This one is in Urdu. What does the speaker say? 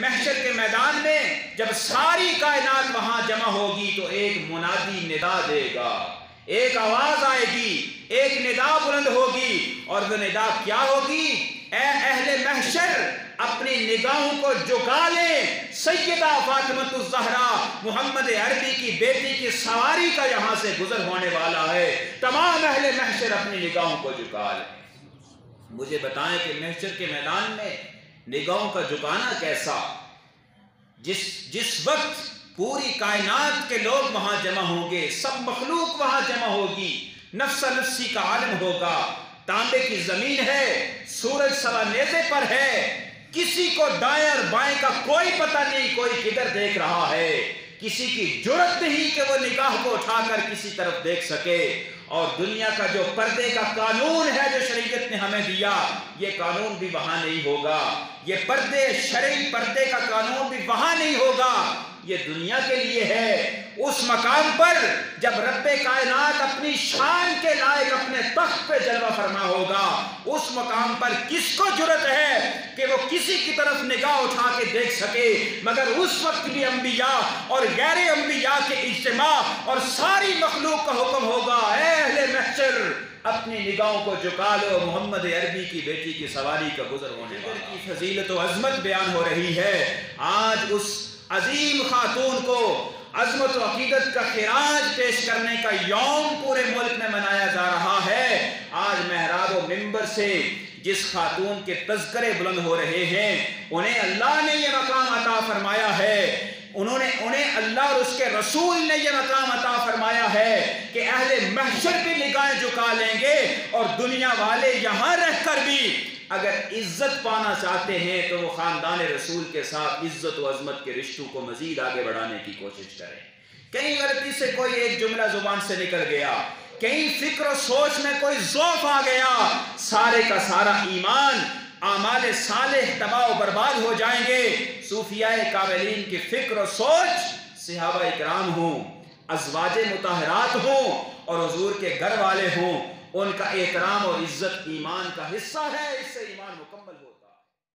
محشر کے میدان میں جب ساری کائنات وہاں جمع ہوگی تو ایک منادی ندا دے گا، ایک آواز آئے گی، ایک ندا بلند ہوگی، اور وہ ندا کیا ہوگی؟ اے اہل محشر اپنی نگاہوں کو جھکا لیں، سیدہ فاطمۃ الزہرا محمد عربی کی بیٹی کی سواری کا یہاں سے گزر ہونے والا ہے، تمام اہل محشر اپنی نگاہوں کو جھکا لیں۔ مجھے بتائیں کہ محشر کے میدان میں نگاہوں کا جھکانا کیسا؟ جس وقت پوری کائنات کے لوگ وہاں جمع ہوں گے، سب مخلوق وہاں جمع ہوگی، نفس نفسی کا عالم ہوگا، تانبے کی زمین ہے، سورج سوا نیزے پر ہے، کسی کو دائیں اور بائیں کا کوئی پتہ نہیں، کوئی کدھر دیکھ رہا ہے، کسی کی جرأت نہیں کہ وہ نگاہ کو اٹھا کر کسی طرف دیکھ سکے۔ اور دنیا کا جو پردے کا قانون ہے جو شریعت نے ہمیں دیا، یہ قانون بھی وہاں نہیں ہوگا، یہ پردے شرعی پردے کا قانون بھی وہاں نہیں ہوگا، یہ دنیا کے لیے ہے۔ اس مقام پر جب رب کائنات اپنی شان کے لائق اپنے تخت پہ جلوہ فرما ہوگا، اس مقام پر کس کو جرأت ہے کہ وہ کسی کی طرف نگاہ اٹھا کے دیکھ سکے؟ مگر اس وقت بھی انبیاء اور غیر انبیاء کے اجتماع اور ساری مخلوق کا حکم ہوگا، اے اہل محشر اپنی نگاہوں کو جھکا لو، محمد عربی کی بیٹی کی سواری کا گزر ہونے والا کی فضیلت و عظمت بیان ہو رہی ہے۔ آج اس عظیم خاتون کو عظمت و عقیدت کا خراج پیش کرنے کا یوم پورے ملک میں منایا جا رہا ہے۔ آج محراب و منبر سے جس خاتون کے تذکرے بلند ہو رہے ہیں، انہیں اللہ نے یہ مقام عطا فرمایا ہے، انہیں اللہ اور اس کے رسول نے یہ مقام عطا فرمایا ہے کہ اہل محشر بھی نگاہیں جھکا لیں گے، اور دنیا والے یہاں رہ کر بھی اگر عزت پانا چاہتے ہیں تو وہ خاندان رسول کے ساتھ عزت و عظمت کے رشتوں کو مزید آگے بڑھانے کی کوشش کریں۔ کہیں غلطی سے کوئی ایک جملہ زبان سے نکل گیا، کہیں فکر و سوچ میں کوئی ضعف آ گیا، سارے کا سارا ایمان، اعمال صالح تباہ و برباد ہو جائیں گے۔ صوفیاء کاملین کی فکر و سوچ صحابہ اکرام ہوں، ازواج مطہرات ہوں اور حضور کے گھر والے ہوں، ان کا احترام اور عزت ایمان کا حصہ ہے، اس سے ایمان مکمل ہو